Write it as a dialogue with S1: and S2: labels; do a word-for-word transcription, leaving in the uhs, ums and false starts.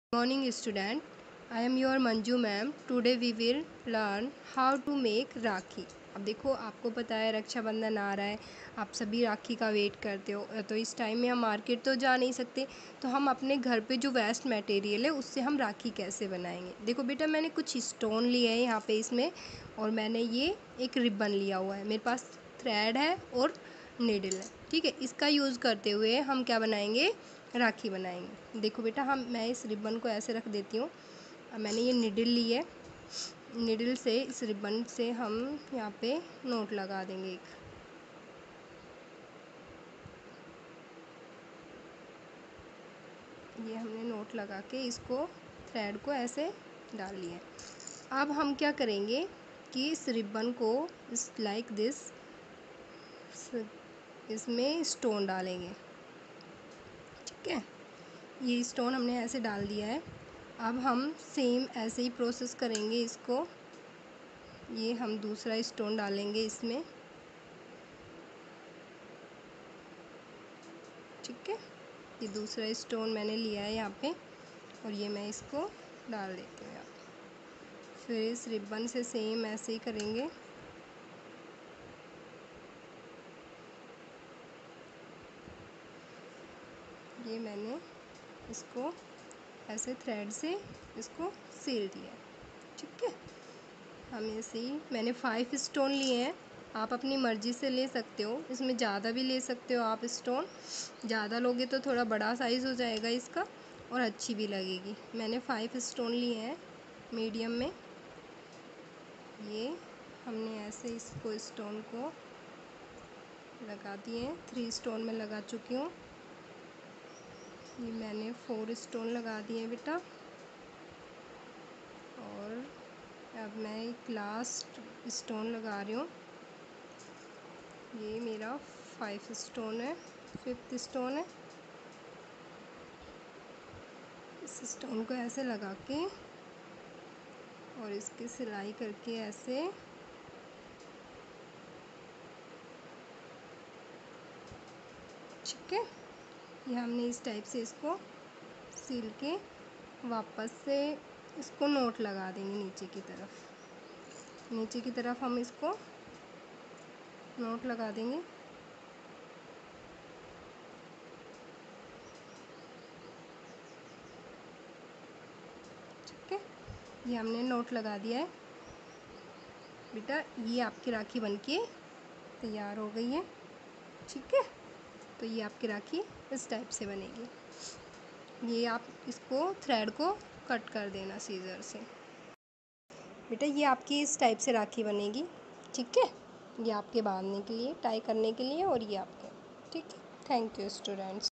S1: Morning student, I am your Manju ma'am. Today we will learn how to make rakhi. अब देखो, आपको पता है रक्षाबंधन आ रहा है. आप सभी राखी का वेट करते हो. तो इस टाइम में हम मार्केट तो जा नहीं सकते, तो हम अपने घर पे जो वेस्ट मटेरियल है उससे हम राखी कैसे बनाएंगे. देखो बेटा, मैंने कुछ स्टोन लिए हैं यहाँ पे इसमें, और मैंने ये एक रिबन लिया हुआ है. मेरे पास थ्रेड है और नीडल है. ठीक है, इसका यूज़ करते हुए हम क्या बनाएंगे, राखी बनाएंगे. देखो बेटा, हम मैं इस रिबन को ऐसे रख देती हूँ. अब मैंने ये निडल ली है. निडल से इस रिबन से हम यहाँ पे नोट लगा देंगे एक. ये हमने नोट लगा के इसको थ्रेड को ऐसे डाल लिया. अब हम क्या करेंगे कि इस रिबन को इस लाइक दिस इसमें स्टोन डालेंगे. ठीक है, ये स्टोन हमने ऐसे डाल दिया है. अब हम सेम ऐसे ही प्रोसेस करेंगे इसको. ये हम दूसरा स्टोन डालेंगे इसमें. ठीक है, ये दूसरा स्टोन मैंने लिया है यहाँ पे, और ये मैं इसको डाल देती हूँ यहाँ पे. फिर इस रिबन से सेम ऐसे ही करेंगे. ये मैंने इसको ऐसे थ्रेड से इसको सील दिया. ठीक है, हम ऐसे ही मैंने फाइव स्टोन लिए हैं. आप अपनी मर्ज़ी से ले सकते हो, इसमें ज़्यादा भी ले सकते हो आप. स्टोन ज़्यादा लोगे तो थोड़ा बड़ा साइज़ हो जाएगा इसका, और अच्छी भी लगेगी. मैंने फाइव स्टोन लिए हैं मीडियम में. ये हमने ऐसे इसको स्टोन को लगा दिए हैं. थ्री स्टोन में लगा चुकी हूँ. ये मैंने फोर स्टोन लगा दिए हैं बेटा. और अब मैं एक लास्ट स्टोन लगा रही हूँ. ये मेरा फाइव स्टोन है, फिफ्थ स्टोन है. इस स्टोन को ऐसे लगा के और इसकी सिलाई करके ऐसे ठीक है, ये हमने इस टाइप से इसको सील के वापस से इसको नोट लगा देंगे नीचे की तरफ. नीचे की तरफ हम इसको नोट लगा देंगे. ठीक है, ये हमने नोट लगा दिया है बेटा. ये आपकी राखी बनके तैयार हो गई है. ठीक है, तो ये आपकी राखी इस टाइप से बनेगी. ये आप इसको थ्रेड को कट कर देना सीजर से. बेटा, ये आपकी इस टाइप से राखी बनेगी. ठीक है, ये आपके बांधने के लिए, टाई करने के लिए, और ये आपके. ठीक है, थैंक यू स्टूडेंट्स.